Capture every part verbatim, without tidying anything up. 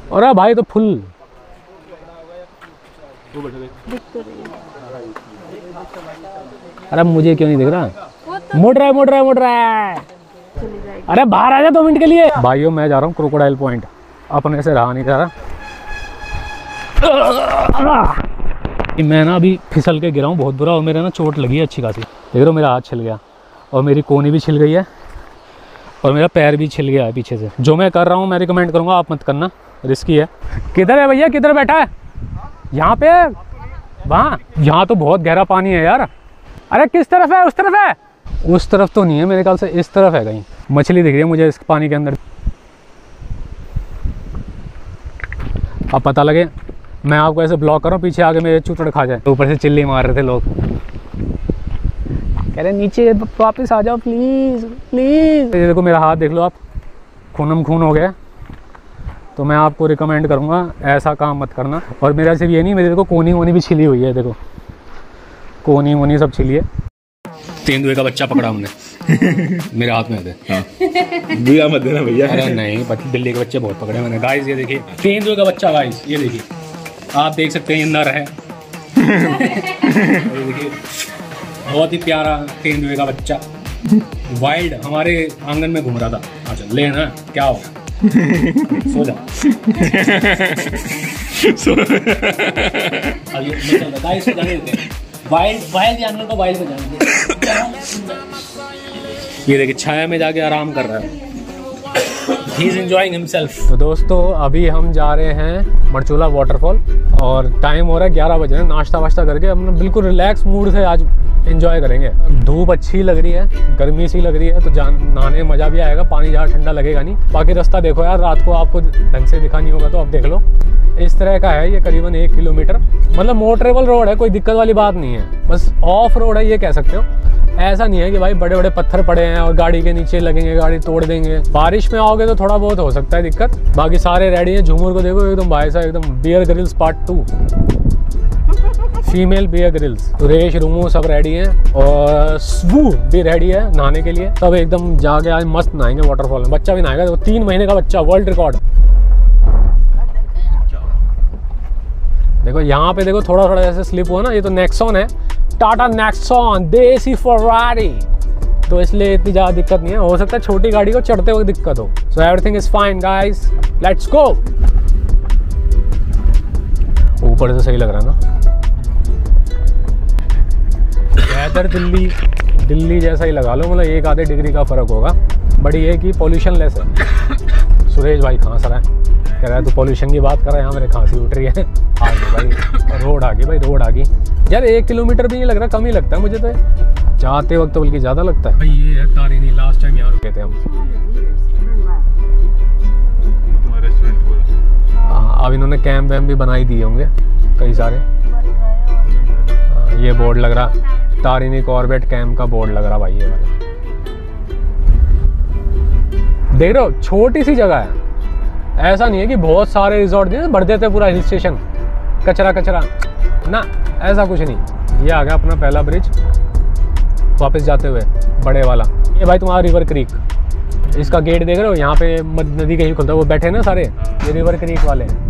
और भाई तो फुल अरे मुझे क्यों नहीं दिख रहा? मुड़ रहा है मुड़ रहा है मुड़ रहा है। अरे बाहर आ जा दो मिनट के लिए। भाइयों मैं जा रहा हूँ क्रोकोडाइल पॉइंट, अपने से रहा नहीं जा रहा। मैं ना अभी फिसल के गिरा हूँ बहुत बुरा, और मेरे ना चोट लगी है अच्छी खासी। देख रहे हो मेरा हाथ छिल गया, और मेरी कोहनी भी छिल गई है, और मेरा पैर भी छिल गया है पीछे से। जो मैं कर रहा हूँ मैं रिकमेंड करूँगा आप मत करना, रिस्की है। किधर है भैया, किधर बैठा है? यहाँ पे, वहाँ? यहाँ तो बहुत गहरा पानी है यार। अरे किस तरफ है? उस तरफ है? उस तरफ तो नहीं है मेरे ख्याल से, इस तरफ है कहीं। मछली दिख रही है मुझे इस पानी के अंदर। अब पता लगे मैं आपको ऐसे ब्लॉक कर रहा हूँ, पीछे आगे मेरे चूतड़ खा जाए। ऊपर से चिल्ली मार रहे थे लोग, कह रहे नीचे वापस आ जाओ प्लीज़ प्लीज़। ये देखो मेरा हाथ देख लो आप, खूनम खून हो गया। तो मैं आपको रिकमेंड करूँगा ऐसा काम मत करना। और मेरा सिर्फ ये नहीं, मेरे देखो कोनी वोनी भी छिली हुई है, देखो कोनी वोनी सब छिली है। तेंदुए का बच्चा पकड़ा हमने मेरे हाथ में थे। हाँ। बुरा मत देना भैया। अरे नहीं, बिल्ली के बच्चे बहुत पकड़े मैंने। गाइस ये देखिए तेंदुए का बच्चा, गाइस ये देखिए, आप देख सकते हैं अंदर है। ये देखिए बहुत ही प्यारा तेंदुए का बच्चा, वाइल्ड हमारे आंगन में घूम रहा था। अच्छा ले ना, क्या हो सो जा। गाइस जाने देते हैं, वाइल्ड वाइल्ड जानवर को वाइल्ड में जाने। ये देखिए छाया में जाके आराम कर रहा है। He is enjoying himself। तो दोस्तों अभी हम जा रहे हैं मरचूला वाटरफॉल, और टाइम हो रहा है ग्यारह बजे। नाश्ता वाश्ता करके हम बिल्कुल रिलैक्स मूड से आज एंजॉय करेंगे। धूप अच्छी लग रही है, गर्मी सी लग रही है, तो जान नहाने में मज़ा भी आएगा। पानी ज़्यादा ठंडा लगेगा नहीं। बाकी रास्ता देखो यार, रात को आपको ढंग से दिखा नहीं होगा तो अब देख लो। इस तरह का है ये, करीबन एक किलोमीटर, मतलब मोटरेबल रोड है, कोई दिक्कत वाली बात नहीं है। बस ऑफ रोड है ये कह सकते हो। ऐसा नहीं है कि भाई बड़े बड़े पत्थर पड़े हैं और गाड़ी के नीचे लगेंगे, गाड़ी तोड़ देंगे। बारिश में आओगे तो थोड़ा बहुत हो सकता है दिक्कत, बाकी सारे रेडी हैं। झूमर को देखो एकदम भाई साहब, एकदम Bear Grylls part two, female Bear Grylls. Suresh रूमू सब रेडी हैं, और स्वू भी रेडी है नहाने के लिए। सब एकदम जाके आज मस्त नहाएंगे वाटरफॉल में। बच्चा भी नहाएगा, तो तीन महीने का बच्चा, वर्ल्ड रिकॉर्ड। देखो यहाँ पे देखो थोड़ा थोड़ा जैसे स्लिप हुआ ना, ये तो नेक्सॉन है, टाटा नेक्सॉन देसी फरारी, तो इसलिए इतनी ज़्यादा दिक्कत नहीं है। हो सकता है छोटी गाड़ी को चढ़ते वक्त दिक्कत हो। So everything is fine guys, let's go. ऊपर से सही लग रहा है ना, वेदर दिल्ली दिल्ली जैसा ही लगा लो, मतलब एक आधे डिग्री का फ़र्क होगा। बड़ी ये कि पॉल्यूशन लेस है। सुरेश भाई खांस रहा है, कह रहा है तू पॉल्यूशन की बात कर रहा है, यहाँ मेरे खांसी उठ रही है। आ गई भाई रोड, आ गई भाई रोड आ गई यार। एक किलोमीटर भी नहीं लग रहा, कम ही लगता है मुझे तो जाते वक्त, तो बल्कि ज़्यादा लगता है। भाई ये है तारिनी, लास्ट टाइम यहाँ रुके थे हम। हाँ अब इन्होंने कैंप वैम्प भी बनाई दिए होंगे कई सारे। हाँ, ये बोर्ड लग रहा, तारिनी कॉर्बेट कैंप का बोर्ड लग रहा भाई ये वाला। देख रहे हो छोटी सी जगह है, ऐसा नहीं है कि बहुत सारे रिजॉर्ट दिए भर देते पूरा हिल स्टेशन, कचरा कचरा ना, ऐसा कुछ नहीं। ये आ गया अपना पहला ब्रिज वापस जाते हुए, बड़े वाला। ये भाई तुम्हारा रिवर क्रीक, इसका गेट देख रहे हो, यहाँ पे नदी कहीं खुलता है, वो बैठे ना सारे, ये रिवर क्रीक वाले हैं।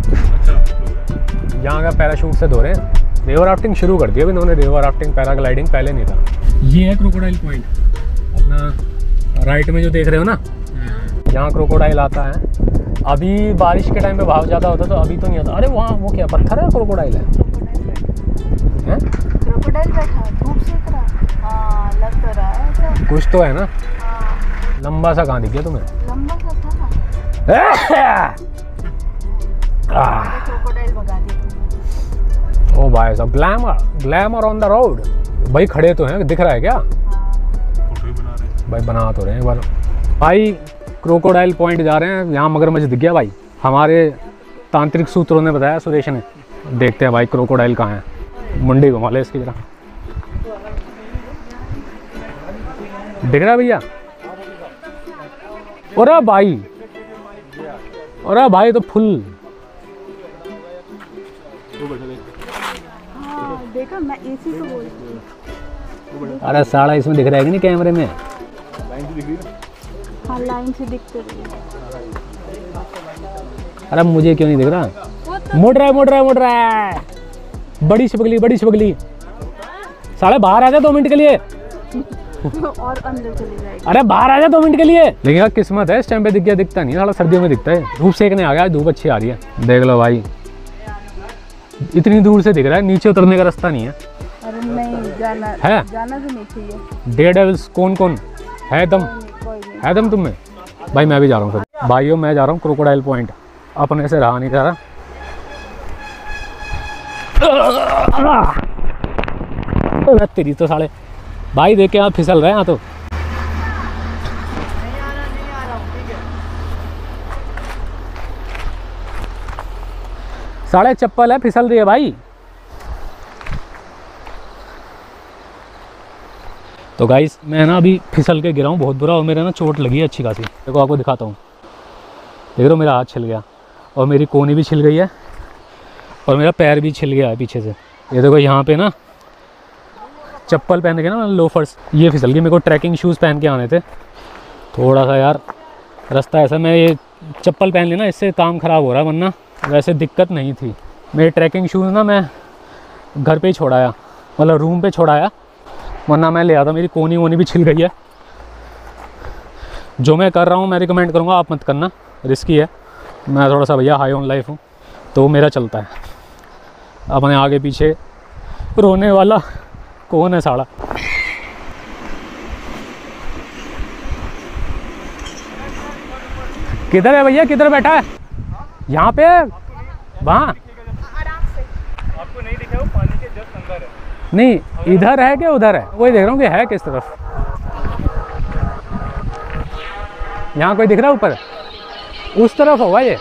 यहाँ का पैराशूट से धो रहे हैं। रिवर राफ्टिंग शुरू कर दी अभी इन्होंने, रिवर राफ्टिंग पैराग्लाइडिंग पहले नहीं था। ये है क्रोकोडाइल पॉइंट अपना, राइट में जो देख रहे हो ना, यहाँ क्रोकोडाइल आता है। अभी बारिश के टाइम पे भाव ज़्यादा होता तो अभी तो नहीं आता। अरे वहाँ वो क्या पत्थर है, क्रोकोडाइल है? क्रोकोडाइल बैठा धूप सेक रहा। हाँ लग तो रहा है ऐसा कुछ तो है ना। हाँ। लंबा सा कहाँ दिख गया तुम्हें? लंबा सा था। क्रोकोडाइल भगा दिया। ओ भाई साहब, glamour glamour on the road. भाई खड़े तो हैं, दिख रहा है क्या? भाई बना तो रहे हैं एक बार। भाई क्रोकोडाइल पॉइंट जा रहे हैं, यहाँ मगरमच्छ दिख गया भाई, हमारे तांत्रिक सूत्रों ने बताया, सुरेश ने। देखते हैं भाई क्रोकोडाइल कहाँ है। मुंडी घुमा ले इसकी जरा, दिख रहा है भैया? अरे भाई, अरे भाई तो फुल। हाँ, देखा मैं इसी को बोल रही हूँ। अरे साड़ा इसमें दिख रहा है कि नहीं कैमरे में? हाँ लाइन से दिखते रही। अरे मुझे क्यों नहीं दिख रहा? तो मुड़ रहा है मुड़ रहा है मुड़ रहा है। बड़ी छिपकली बड़ी छिपकली। साले बाहर आ जा दो मिनट के लिए। और अंदर चली जाएगी। अरे बाहर आ जा दो मिनट के लिए। लेकिन यार किस्मत है, इस टाइम पे दिख गया, दिखता नहीं, साला सर्दियों में दिखता है। धूप सेकने आ गया, धूप अच्छी आ रही है। देख लो भाई, इतनी दूर से दिख रहा है, नीचे उतरने का रास्ता नहीं है। अरे नहीं जाना है? जाना भी नहीं चाहिए। डेयर डेविल्स कौन कौन है? दम कोई नहीं। है दम तुम में? भाई मैं भी जा रहा हूँ फिर। भाइयों मैं जा रहा हूँ क्रोकोडाइल पॉइंट, अपने से रहा नहीं जा रहा। तेरी तो साले भाई देख के यहाँ फिसल रहे हैं यहाँ तो। साढ़े चप्पल है, फिसल रही है भाई। तो गाइस मैं ना अभी फिसल के गिरा हूँ बहुत बुरा, और मेरे ना चोट लगी है अच्छी खासी। देखो आपको दिखाता हूँ, देख लो मेरा हाथ छिल गया, और मेरी कोहनी भी छिल गई है, और मेरा पैर भी छिल गया है पीछे से। ये देखो यहाँ पे ना चप्पल पहन के ना लोफर्स, ये फिसल गई। मेरे को ट्रैकिंग शूज़ पहन के आने थे। थोड़ा सा यार रास्ता ऐसा, मैं ये चप्पल पहन लेना इससे काम ख़राब हो रहा है, वरना वैसे दिक्कत नहीं थी। मेरे ट्रैकिंग शूज़ ना मैं घर पे ही छोड़ाया, मतलब रूम पे छोड़ाया, वरना मैं ले आता। मेरी कोनी वोनी भी छिल गई है। जो मैं कर रहा हूँ मैं रिकमेंड करूँगा, आप मत करना, रिस्की है। मैं थोड़ा सा भैया हाई ऑन लाइफ हूँ, तो मेरा चलता है। अपने आगे पीछे रोने वाला कौन है साला? किधर है भैया, किधर बैठा है? यहाँ पे, वहाँ आपको नहीं दिखा, वो पानी के जस्ट अंदर है। नहीं, इधर है क्या उधर है? वही देख रहा हूँ कि है किस तरफ। यहाँ कोई दिख रहा है ऊपर? उस तरफ होगा ये।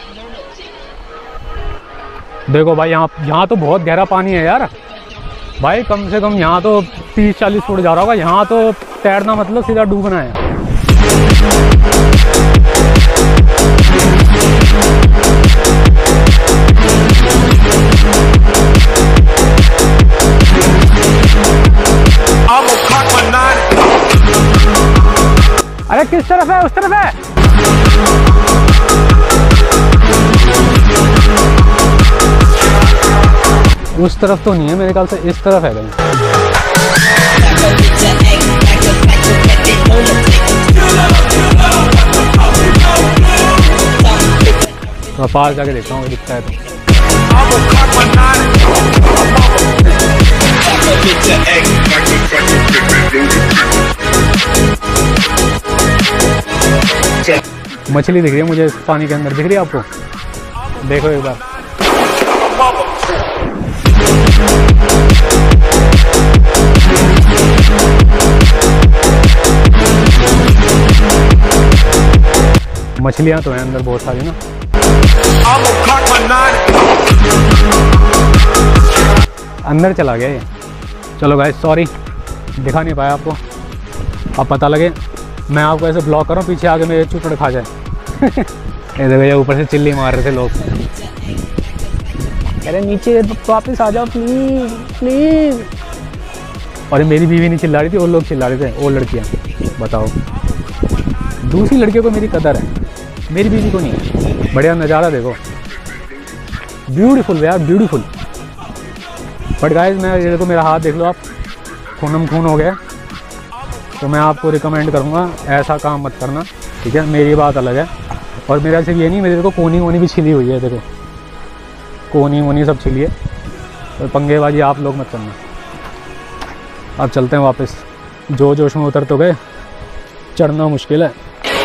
देखो भाई यहाँ यहाँ तो बहुत गहरा पानी है यार भाई। कम से कम यहाँ तो तीस चालीस फुट जा रहा होगा। यहाँ तो तैरना मतलब सीधा डूबना है। अरे किस तरफ है? उस तरफ है। उस तरफ तो नहीं है मेरे ख्याल से, इस तरफ है कहीं। तो पास जाके देखता हूँ दिखता है तो। मछली दिख रही है मुझे इस पानी के अंदर, दिख रही है आपको? देखो एक बार। मछलियां तो हैं अंदर बहुत सारी ना। अंदर चला गया ये। चलो गाइस सॉरी, दिखा नहीं पाया आपको। अब पता लगे मैं आपको ऐसे ब्लॉक कर रहा हूँ, पीछे आके मेरे चुटड़ खा जाए। ये देखो ये ऊपर से चिल्ली मार रहे थे लोग, कह रहे नीचे वापस आ जाओ प्लीज प्लीज। और मेरी बीवी नहीं चिल्ला रही थी, वो लोग चिल्ला रहे थे, वो लड़कियाँ। बताओ, दूसरी लड़कियों को मेरी कदर है, मेरी बीवी को नहीं है। बढ़िया नज़ारा देखो, ब्यूटीफुल यार ब्यूटीफुल। बट गाइस मैं ये देखो मेरा हाथ देख लो आप, खूनम खून हो गया। तो मैं आपको रिकमेंड करूँगा ऐसा काम मत करना, ठीक है? मेरी बात अलग है। और मेरा सिर्फ ये नहीं, मेरे को कोनी वोनी भी छिली हुई है, देखो कोनी वोनी सब छिली है। तो पंगेबाजी आप लोग मत करना। अब चलते हैं वापस, जो जोश में उतर तो गए, चढ़ना मुश्किल है।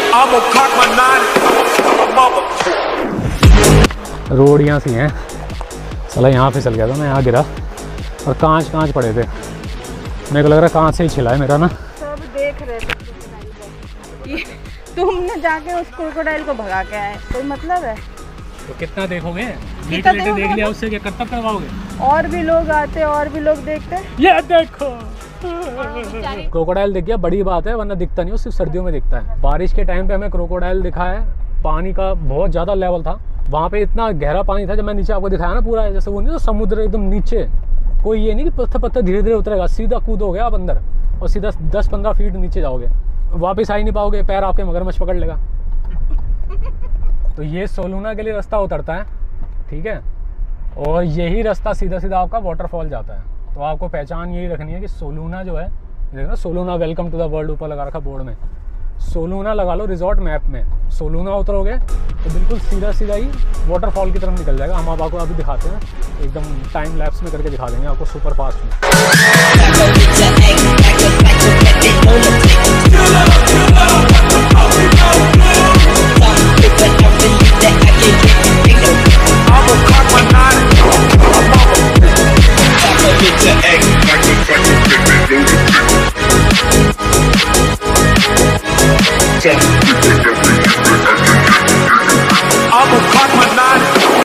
रोड यहाँ सी हैं, साला यहाँ फिसल गया था मैं, यहाँ गिरा और कांच कांच पड़े थे। मेरे को लग रहा है कांच से ही छिला है मेरा ना। सब देख रहे थे क्रोकोडाइल को, ये तुमने जाके उस क्रोकोडाइल को भगा के आए, कोई मतलब है? तो कितना देखोगे? कितना लेटे देख लिया, उससे क्या कर्तव्य करवाओगे? और भी लोग आते और भी लोग देखते। ये देखो क्रोकोडाइल दिख गया, बड़ी बात है, वरना दिखता नहीं, वो सिर्फ सर्दियों में दिखता है। बारिश के टाइम पे हमें क्रोकोडाइल दिखा है। पानी का बहुत ज़्यादा लेवल था वहाँ पे, इतना गहरा पानी था। जब मैं नीचे आपको दिखाया ना पूरा, जैसे वो नहीं तो समुद्र एकदम नीचे, कोई ये नहीं कि पत्थर पत्थर धीरे धीरे उतरेगा, सीधा कूदोगे आप अंदर और सीधा दस पंद्रह फीट नीचे जाओगे, वापस आ ही नहीं पाओगे, पैर आपके मगरमच्छ पकड़ लेगा। तो ये सोलूना के लिए रास्ता उतरता है, ठीक है, और यही रास्ता सीधा सीधा आपका वाटरफॉल जाता है। तो आपको पहचान यही रखनी है कि सोलूना जो है, देखना सोलूना वेलकम टू द वर्ल्ड ऊपर लगा रखा बोर्ड में, सोलूना लगा लो रिजॉर्ट मैप में। सोलूना उतरोगे तो बिल्कुल सीधा सीधा ही वाटरफॉल की तरफ निकल जाएगा। हम आपको अभी दिखाते हैं, एकदम टाइम लैप्स में करके दिखा देंगे आपको सुपर फास्ट में।